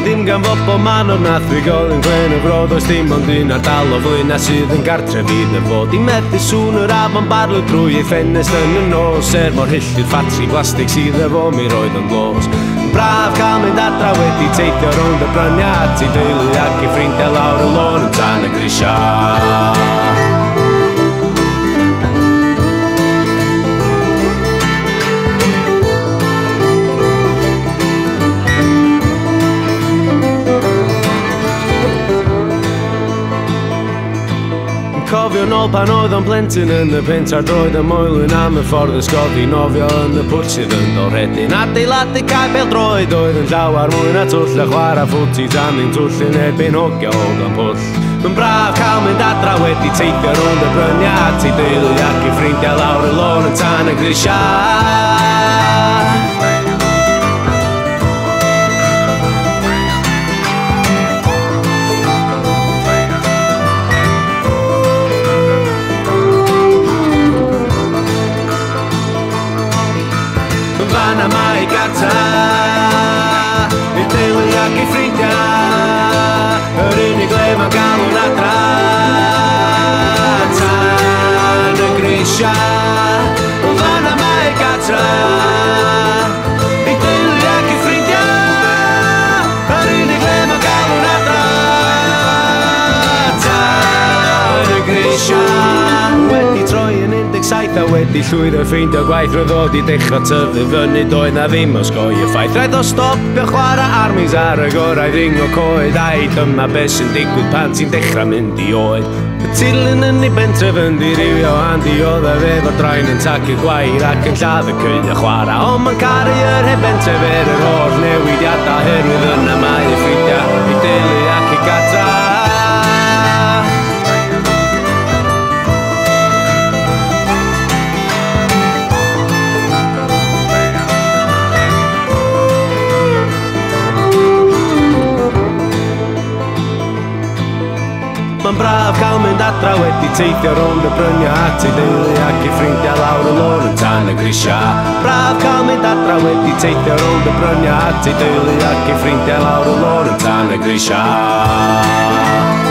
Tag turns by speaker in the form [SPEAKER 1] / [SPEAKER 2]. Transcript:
[SPEAKER 1] ddim gan fobl man o'r nathwigol yn glen y fro. Does dim ond un ardal o flaena sydd yn gartre fydd y fod i methu sŵn yr afon barlw drwy ei ffenest yn y nos. Mor hyll i'r ffatri blastig sydd efo mi roedd yn glos. Braf cael mynd adra wedi teithio rownd y bryniad i deulu ac i ffrindiau lawr y lôn yn Tan y Grisiau. Cofio nôl pan oedd o'n blentyn yn y pentar droed y moelwyn am y ffordd ysgodi nofio yn y pwll sydd yn dolredyn. Adeiladu cael bel-droed oedd yn llawer mwy na twll a chwarae ffwti tan ni'n twll yn erbyn hogio o gan pwll. Mae'n braf cael mynd adra wedi teithio rownd y bryniad i deulu ac i ffrindiau lawr y lôn yn Tan y Grisiau. Fan yma i gata i deulu ac i ffrindiau, yr unig le mae'n galw'n adra Tan y Grisiau. Fan yma i gata i deulu ac i ffrindiau, yr unig le mae'n galw'n adra Tan y Grisiau. Wedi troi yn 17 a wedi llwyddo ffeindio gwaith roedd o di dechrau tyfu fyny, doedd na ddim osgoi y ffaith. Rhaid o stopio chwarae armies ar y gorau ringo coed, ai dyma beth sy'n digwydd pan ti'n dechrau mynd i oed. Y tilyn yn ei bentref yn dirywio handi oedd efo draen yn tacu gwair ac yn lladd y cyll a chwarae. Ond mae'n caru yr heb bentref yr holl newidiadau herwydd yna mae ei ffrindiau i deulu ac i gata. Mae'n braf cael mynd adra wedi teithio rownd y bryniad i deulu ac i ffrindiau lawr y lôn yn Tan y Grisiau. Braf cael mynd adra wedi teithio rownd y bryniad i deulu ac i ffrindiau lawr y lôn yn Tan y Grisiau.